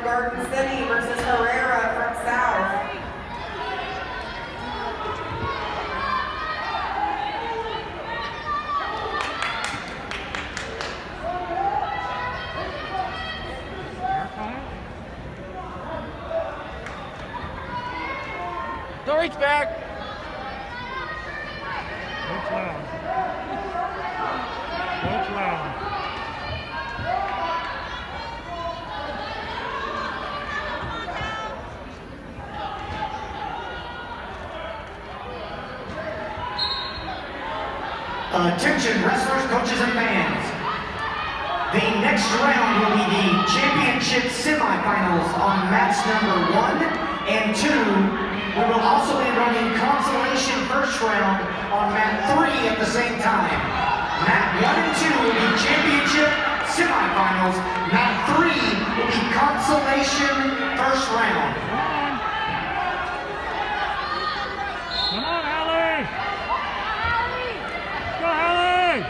Garden City versus Herrera from South. Don't reach back. Coach Loud. Coach Loud. Attention wrestlers, coaches, and fans. The next round will be the championship semifinals on mats number 1 and 2. We will also be running consolation first round on mat 3 at the same time. Mat 1 and 2 will be championship semifinals. Mat 3 will be consolation first round. Come on, Hallie! Go, Hallie!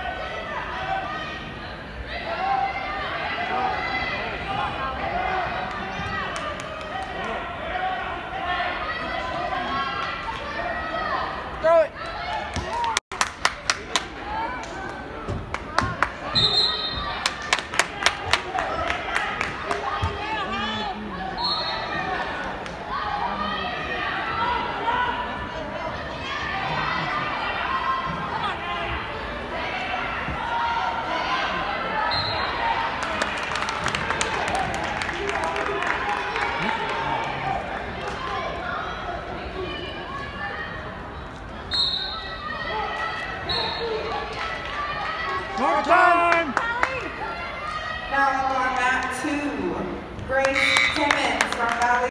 Throw it. More time! Now on mat 2, Grace